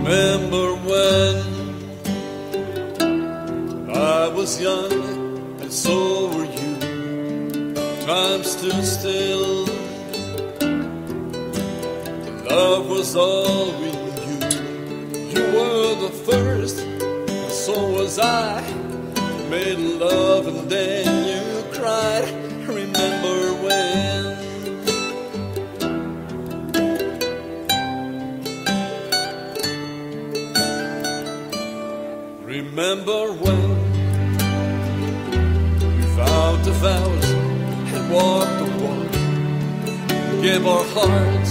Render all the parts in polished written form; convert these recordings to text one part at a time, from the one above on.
Remember when I was young and so were you. Time stood still. Love was all we knew. You were the first, and so was I. Made love and then you cried. Remember when? Remember when we vowed the vows and walked the walk, gave our hearts,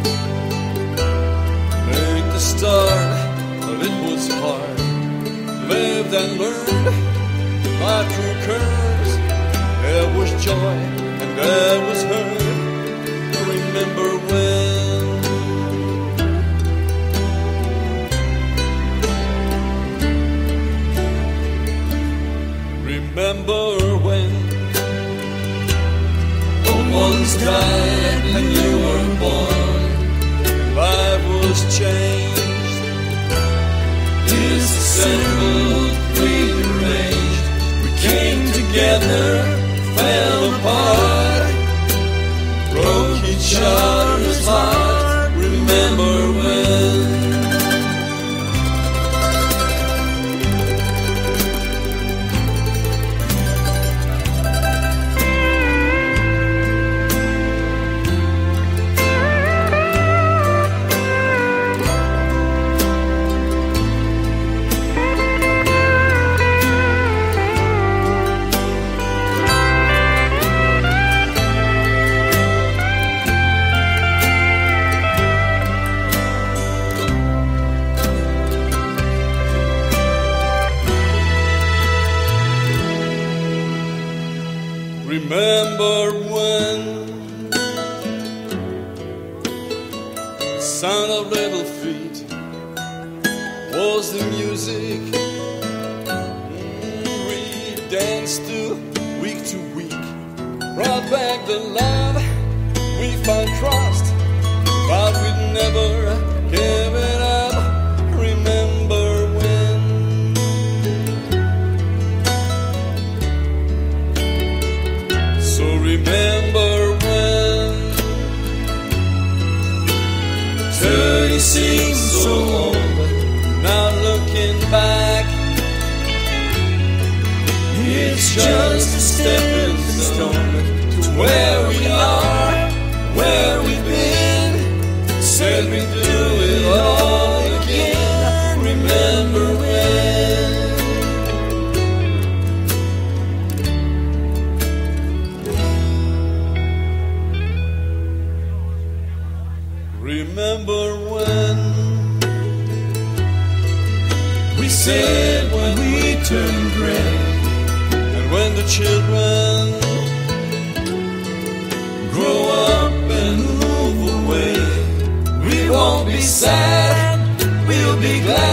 made the start, but it was hard. Lived and learned by true curves. There was joy and there was hurt. Remember when? Remember when ones died and you were born. Life was changed. Disassembled, rearranged. We came together, fell apart, broke each other's heart. Remember when? Remember when the sound of little feet was the music we danced to week, brought back the love, we found trust, but we'd never give it up. Remember when? So remember when 30 seems so old. Now looking back, it's just a stepping stone to where we are, where we've been. Said we'd do it all again. Remember when? Remember when we said when we turned gray, and when the children grow up and move away, we won't be sad, we'll be glad.